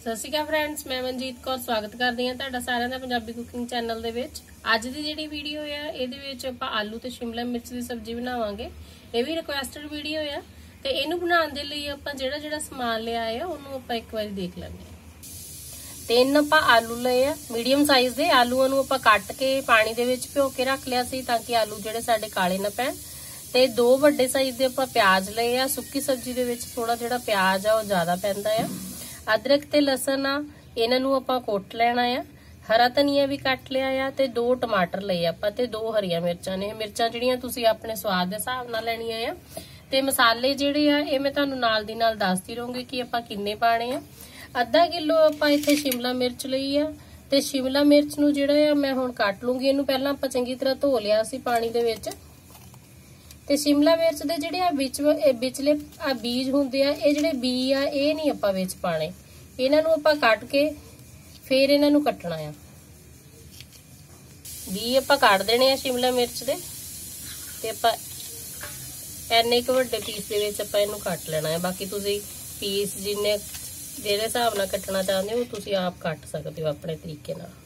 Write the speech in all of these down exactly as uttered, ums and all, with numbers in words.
सत श्री अकाल फ्रेंड्स, मैं मनजीत कौर स्वागत करदी हां तुहाडा सारिਆਂ ਦਾ पंजाबी कुकिंग चैनल दे विच। अज दी जिहड़ी वीडियो है इहदे विच आपां आलू ते शिमला मिर्च दी सब्जी बनावांगे। ये भी रिक्वेस्टेड वीडियो है ते इहनूं बनाउण दे लई आपां जिहड़ा जिहड़ा समान लिया है उहनूं आपां एक बारी देख लैंदे हां। तीन आपां आलू लए आ मीडियम साइज दे। आलूआं नूं आपां कट के पानी दे विच भिओ के रख लिया सी ताकि आलू जिहड़े साडे काले ना पैण। ते दो वड्डे साइज दे आपां प्याज लए आ। सुक्की सब्जी दे विच थोड़ा जिहड़ा प्याज आ ओह ज़्यादा पैंदा आ। अदरक ते लसन आ इन्हां नूं आपां कुट लेना आ। हरा धनिया भी कट लिया आ ते दो टमाटर लए आपां ते दो हरियां मिर्चां ने। मिर्चां जिहड़ियां तुसीं अपने स्वाद दे हिसाब नाल लैणीआं आ। ते मसाले जिहड़े आ इह मैं तुहानूं नाल दी नाल दसदी रहूंगी कि आपां किन्ने पाणे आ। अद्धा किलो आपां इत्थे शिमला मिर्च लई आ ते शिमला मिर्च नूं जिहड़ा आ मैं हुण कट लूंगी। इहनूं पहिलां आपां चंगी तरह धो लिया सी पानी दे विच। ते शिमला मिर्च दे जिहड़े आ विच विचले आ बीज हुंदे आ, इह जिहड़े बी आ इह नहीं आपां विच पाणे। इन्हां नूं आपां कट के फिर इन्हां नूं कटना आ। बी आपां कट देने आ शिमला मिर्च दे ते आपां इन्ने क वड्डे पीस दे विच आपां इहनूं कट लेना है। बाकी तुसीं पीस जिन्ने जिहड़े हिसाब नाल कटना चाहुंदे हो तुसीं आप कट सकदे हो अपने तरीके नाल।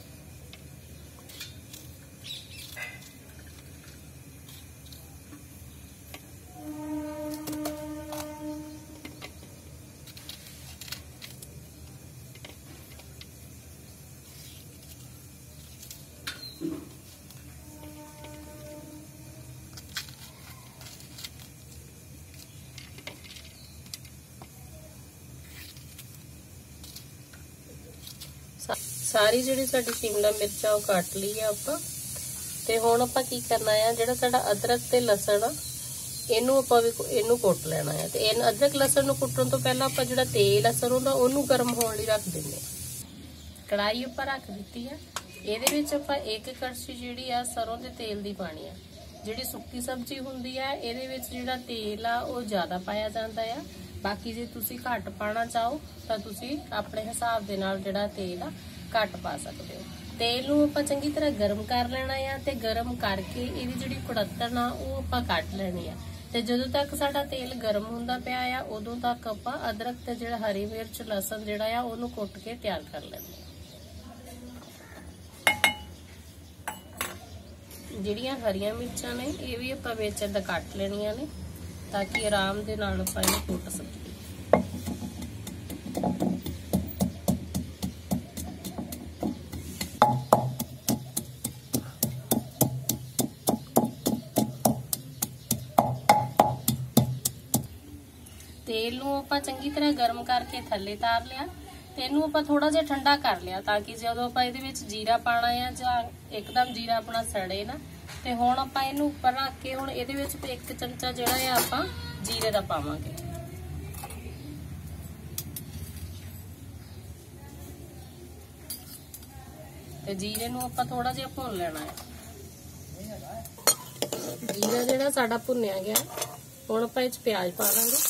सारी जिहड़ी साडी शिमला मिर्च आ कट ली है आपां। ते हुण आपां की करना है, जिहड़ा साडा अदरक ते लसन आ इहनूं आपां भी इहनूं कुट लेना है। ते इन अदरक लसन नूं कुट्टण तो पहलां आपां जिहड़ा तेल आ सरों दा ओहनूं गर्म होण लई रख दिंदे। कढ़ाई आपां रख दित्ती है। इहदे विच आपां एक कड़छी जिहड़ी आ सरों दे तेल दी पाणी आ। जिहड़ी सुक्की सब्जी हुंदी आ इहदे विच जिहड़ा तेल आ ओह ज़्यादा पाया जांदा आ। बाकी जे तुसीं घट पाना चाहो तां तुसीं अपने हिसाब दे नाल जिहड़ा तेल आ घट पा सकते हो। तेल नूं आपां चंगी तरह गर्म कर लेना है ते गर्म करके इहदी जिहड़ी कुड़त्तन आ ओह आपां कट लेनी आ। ते जदों तक साडा तेल गर्म हुंदा पिया आ उदों तक आपां अदरक ते जिहड़ा हरी मिर्च लसन जिहड़ा आ ओहनूं कुट के तैयार कर लैंदे आ। जिहड़ियां हरियां मिर्चां ने इह भी आपां विच इदां कट लेणीआं ने ताकि आराम दे नाल आपां इहनूं कुट सकीए। तेल नूं आपां चंगी तरह गर्म करके थल्ले तार लिया ते इहनूं आपां थोड़ा जिहा ठंडा कर लिया ताकि जदों आपां इहदे विच जीरा पाना है जां एकदम जीरा अपना सड़े ना। ते हुण आपां इहनूं उप्पर रख के हुण इहदे विच एक चमचा जिहड़ा है आपां जीरे दा पावांगे। ते जीरे नूं आपां थोड़ा जिहा भुन लेना है। जीरा जिहड़ा साडा भुनिया गया हुण आपां इह च प्याज पा दांगे।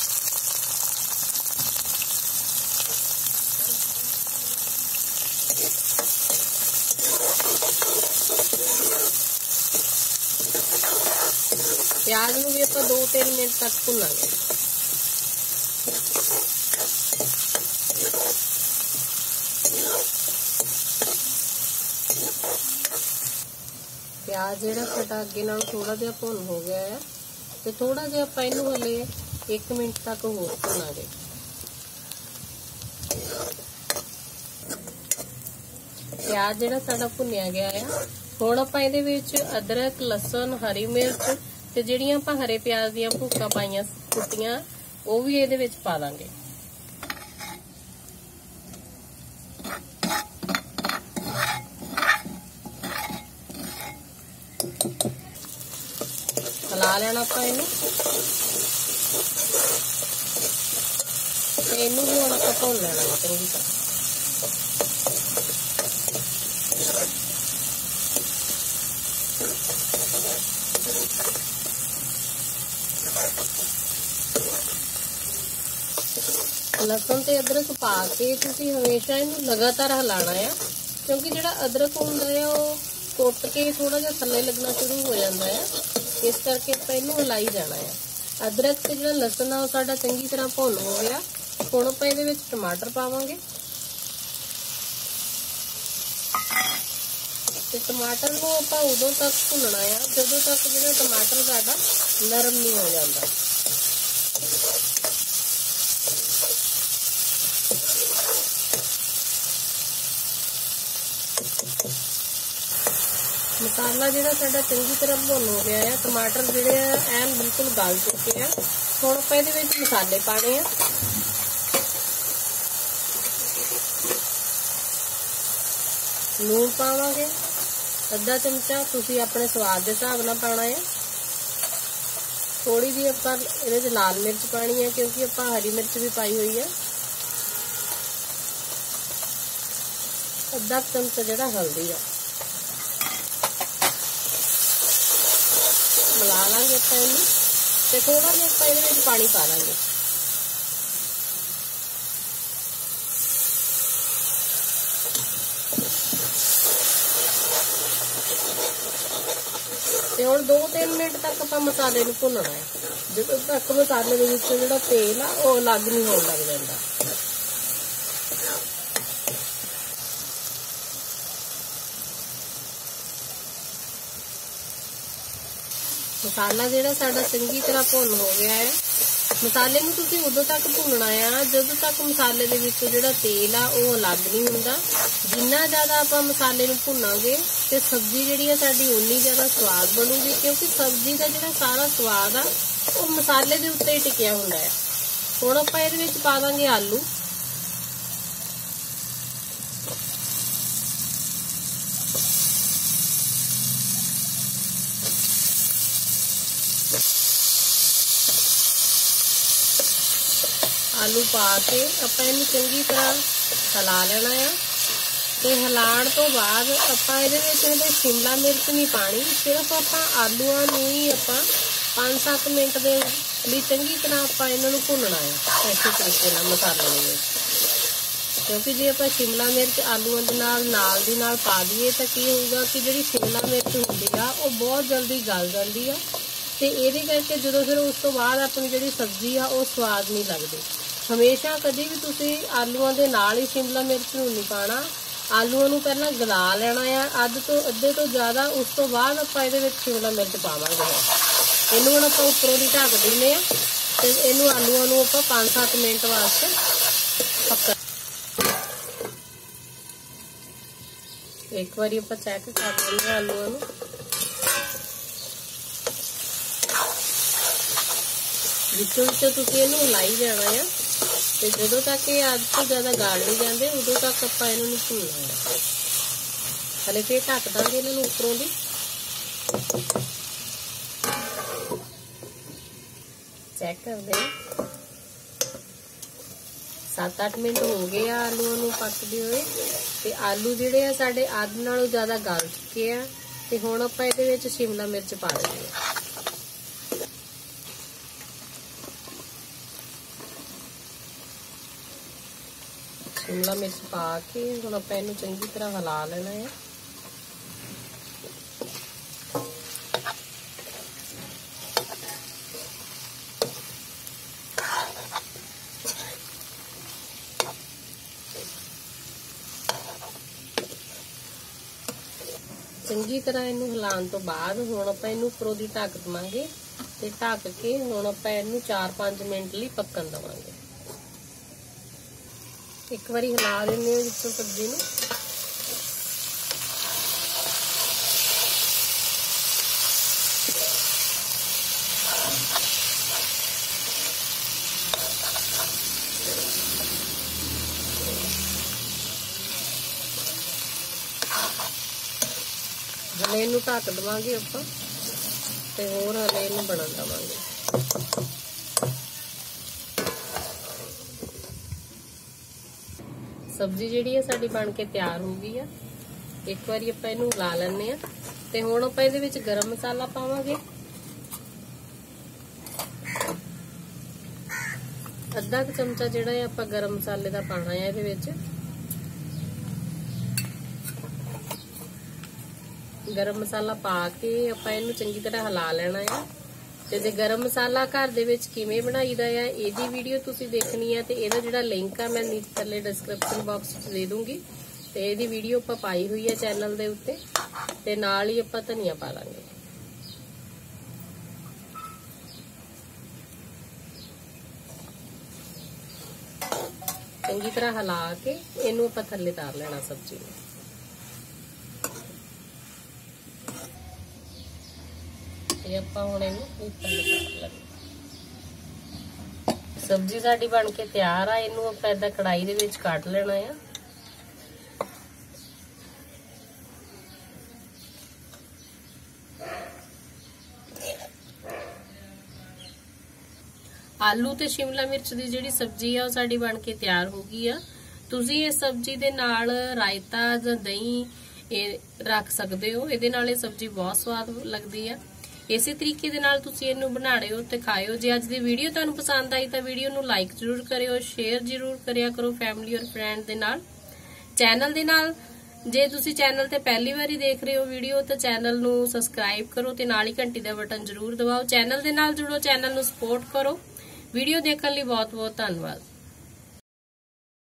प्याज नूं भी आपां दो तीन मिनट तक भुनांगे। प्याज जिहड़ा साडा अगे नाल थोड़ा जिहा भुन हो गया है ते थोड़ा जिहा आपां इहनूं हले एक मिनट तक होर भुनांगे। प्याज जिहड़ा साडा भुनिया गया है हुण आपां इहदे विच अदरक लसन हरी मिर्च ते जिहड़ियां आपां हरे प्याज दीयां भूकां पाईयां कुट्टियां ओह भी इहदे विच पा दांगे। हिला लेना आपां इहनूं ते इहनूं भी हुण आपां भुन लेना है चंगी तरह। लसन ते अदरक पा के तुसीं हमेशा इहनूं लगातार हिलाना है क्योंकि जिहड़ा अदरक हुंदा है ओह कुट के थोड़ा जिहा थल्ले लगना शुरू हो जाता है। इस करके आपां इहनूं हिलाई जाना है। अदरक ते जिहड़ा लसन आ साडा चंगी तरह भुन हो गया। हुण आपां इहदे विच टमाटर पावांगे ते टमाटर नूं आपां उदों तक भुन्नना है जदों तक जिहड़ा टमाटर साडा नरम नहीं हो जाता। मसाला जिहड़ा साडा चंगी तरह भुन हो गया है, टमाटर जिहड़े आ एन बिल्कुल गल चुके हैं। हुण आपां इहदे विच मसाले पाने आ। लूण पावांगे अद्धा चमचा, तुसीं अपने स्वाद के हिसाब नाल पाना है। थोड़ी जी आपां इहदे च लाल मिर्च पानी है क्योंकि आपां हरी मिर्च भी पाई हुई है। अद्धा चमचा जिहड़ा हल्दी है, मिला लांगे आपां इहनूं ते थोड़ा जिहा आपां इहदे विच पानी पा लांगे। ते हुण दो तीन मिनट तक आपां मसाले नूं भुन्नना है, जदों तक मसाले दे विच जिहड़ा तेल आ ओह अलग नहीं होण लग जांदा। मसाला जिहड़ा साडा चंगी तरह भुन हो गया है। मसाले नूं तुसीं उदों तक भुन्नना है जदों तक मसाले दे विच जिहड़ा तेल आ ओह अलग नहीं हुंदा। जिन्ना ज़्यादा आपां मसाले नूं भुन्नांगे ते सब्जी जिहड़ी है साडी उन्नी ज़्यादा स्वाद बनूगी, क्योंकि सब्जी दा जिहड़ा सारा स्वाद आ ओह मसाले दे उत्ते ही टिकिया हुंदा है। हुण आपां इहदे विच पा दांगे आलू। आलू पा के आपां इहनूं चंगी तरह हिला लेना है ते हिलाण तो बाद आपां इहदे विच हले शिमला मिर्च नहीं पानी, सिर्फ आपां आलूआं नूं ही आपां पांच सत्त मिनट दे लई चंगी तरह आपां इन्हां नूं भुन्नना है इसे तरीके नाल मसाले दे विच। क्योंकि जे आपां शिमला मिर्च आलूआं दे नाल नाल दी नाल पा दईए तां की होऊगा कि जिहड़ी शिमला मिर्च हुंदी आ ओह बहुत जल्दी गल जांदी आ ते इहदे करके जदों फिर उस तो बाद अपनी जिहड़ी सब्जी आ ओह स्वाद नहीं लगदी। हमेशा कभी भी तुसीं आलूआं दे नाल ही शिमला मिर्च नूं नहीं पाना, आलूआं नूं पहलां गला लेना है अद्ध तो अद्धे तो ज़्यादा, उस तो बाद आपां इहदे विच शिमला मिर्च पावांगे। इहनूं हुण आपां उपरों दी ढक दिंदे आ ते इहनूं आलूआं नूं आपां पांच सत्त मिनट वास्ते पक्का। एक बारी आपां चैक कर लैंदे आलूआं नूं। विचों विचों तुसीं इहनूं हिलाई जाना है ते जदों तक ये अद्ध तो ज़्यादा गाल नहीं जाते उदों तक आपां इन्हां नूं भुन्नना है। हले फिर ढक दांगे इन्हां नूं उपरों दी। चेक करदे सत्त अठ मिनट हो गए आलूआं नूं पकदे होए ते आलू जिहड़े आ साडे अद्ध नालों ज़्यादा गल चुके आ ते हुण आपां इहदे विच शिमला मिर्च पा दिंदे आ। शिमला मिर्च पा के हुण आपां इहनूं चंगी तरह हिला लेना है। चंगी तरह इहनूं हिलाउण तो बाद हुण आपां इहनूं उपरों दी ढक देवांगे ते ढक के हुण आपां इहनूं चार पांच मिनट लई पक्कण देवांगे। एक बारी हिला देंगे विचों सब्जी नूं। हले इनू ढक देवांगे आपां ते होर हले इनू बनन देवांगे। सब्जी जिहड़ी है साडी बन के तैयार हो गई है। एक बारी आपां इनू ला लैने आ ते हुण आपां इहदे विच गरम मसाला पावांगे। अद्धा क चमचा जिहड़ा है आपां गरम मसाले दा पाना है इहदे विच। गरम मसाला पा के आपां इनू चंगी तरह हिला लेना है। ਤੇ ਜੇ ਗਰਮ ਮਸਾਲਾ ਘਰ ਦੇ ਵਿੱਚ ਕਿਵੇਂ ਬਣਾਈਦਾ ਆ ਇਹਦੀ ਵੀਡੀਓ ਤੁਸੀਂ ਦੇਖਣੀ ਆ ਤੇ ਇਹਦਾ ਜਿਹੜਾ ਲਿੰਕ ਆ ਮੈਂ ਨੀਚੇ ਥੱਲੇ ਡਿਸਕ੍ਰਿਪਸ਼ਨ ਬਾਕਸ ਵਿੱਚ ਦੇ ਦੂੰਗੀ ਤੇ ਇਹਦੀ ਵੀਡੀਓ ਆਪਾਂ ਪਾਈ ਹੋਈ ਹੈ ਚੈਨਲ ਦੇ ਉੱਤੇ ਤੇ ਨਾਲ ਹੀ ਆਪਾਂ ਧਨੀਆ ਪਾ ਲਾਂਗੇ। ਚੰਗੀ ਤਰ੍ਹਾਂ ਹਿਲਾ ਕੇ ਇਹਨੂੰ ਆਪਾਂ ਥੱਲੇ ਤਾਰ ਲੈਣਾ ਸਬਜ਼ੀ ਨੂੰ। ਇਹ ਆਪਾਂ ਹੁਣ ਇਹਨੂੰ ਥੱਲੇ ਤਾਰ ਲਾਂਗੇ। ਸਬਜ਼ੀ ਸਾਡੀ ਬਣ ਕੇ ਤਿਆਰ ਆ। ਇਹਨੂੰ ਆਪਾਂ ਏਦਾਂ ਕੜਾਈ ਦੇ ਵਿੱਚ ਕੱਢ ਲੈਣਾ ਆ। आलू ते शिमला मिर्च दी जिहड़ी सब्जी आ साडी बन के तैयार हो गई आ। तुसी इस सब्जी दे नाल रायता जां दही रख सकदे हो। इहदे नाल इह सब्जी बहुत स्वाद लगदी आ। इसे तरीके दे नाल तुसी इहनूं बनाइओ ते खाइओ। जे अज दी वीडियो तुहानूं पसंद आई तां वीडियो नूं लाइक जरूर करिओ, शेयर जरूर करिया करो फैमिली और फ्रेंड दे नाल। चैनल दे नाल जे तुसी चैनल ते पहली बारी देख रहे हो वीडियो तो चैनल नूं सबसक्राइब करो ते नाल ही घंटी दा बटन जरूर दबाओ। चैनल दे नाल जुड़ो, चैनल नूं सपोर्ट करो। वीडियो देखने लिए बहुत बहुत धन्यवाद।